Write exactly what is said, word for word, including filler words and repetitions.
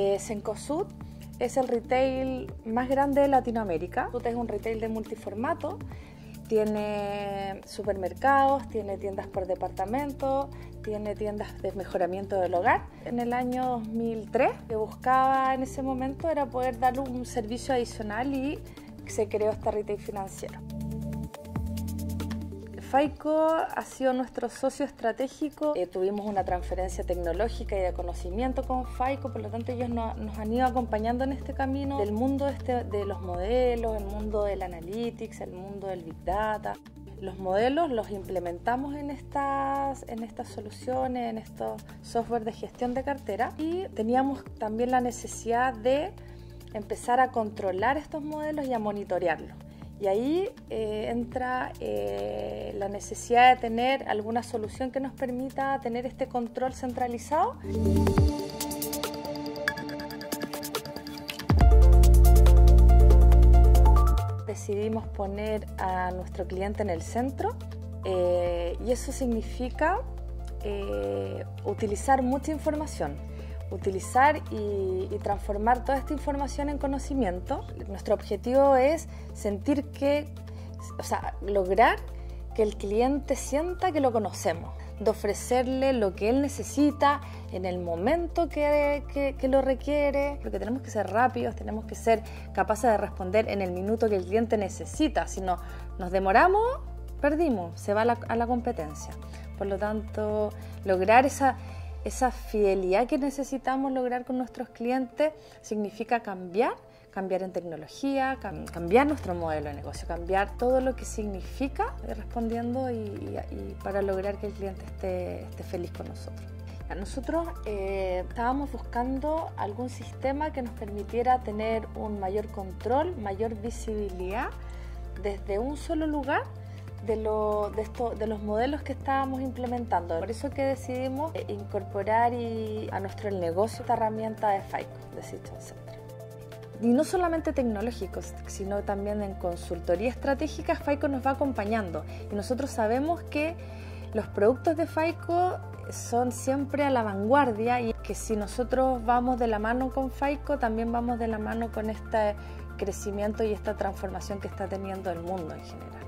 Eh, Cencosud es el retail más grande de Latinoamérica. Es un retail de multiformato, tiene supermercados, tiene tiendas por departamento, tiene tiendas de mejoramiento del hogar. En el año dos mil tres, lo que buscaba en ese momento era poder darle un servicio adicional y se creó este retail financiero. Faico ha sido nuestro socio estratégico, eh, tuvimos una transferencia tecnológica y de conocimiento con Faico, por lo tanto ellos no, nos han ido acompañando en este camino del mundo este, de los modelos, el mundo del analytics, el mundo del big data. Los modelos los implementamos en estas, en estas soluciones, en estos software de gestión de cartera, y teníamos también la necesidad de empezar a controlar estos modelos y a monitorearlos. Y ahí eh, entra eh, la necesidad de tener alguna solución que nos permita tener este control centralizado. Decidimos poner a nuestro cliente en el centro eh, y eso significa eh, utilizar mucha información. Utilizar y, y transformar toda esta información en conocimiento. Nuestro objetivo es sentir que, o sea, lograr que el cliente sienta que lo conocemos, de ofrecerle lo que él necesita en el momento que, que, que lo requiere, porque tenemos que ser rápidos, tenemos que ser capaces de responder en el minuto que el cliente necesita. Si no nos demoramos, perdimos, se va a la, a la competencia. Por lo tanto, lograr esa Esa fidelidad que necesitamos lograr con nuestros clientes significa cambiar, cambiar en tecnología, cambiar nuestro modelo de negocio, cambiar todo lo que significa respondiendo y, y, y para lograr que el cliente esté, esté feliz con nosotros. Nosotros eh, estábamos buscando algún sistema que nos permitiera tener un mayor control, mayor visibilidad desde un solo lugar De, lo, de, esto, de los modelos que estábamos implementando. Por eso que decidimos eh, incorporar y, a nuestro negocio esta herramienta de Faico, Decision Center. Y no solamente tecnológicos, sino también en consultoría estratégica, Faico nos va acompañando. Y nosotros sabemos que los productos de Faico son siempre a la vanguardia y que si nosotros vamos de la mano con Faico, también vamos de la mano con este crecimiento y esta transformación que está teniendo el mundo en general.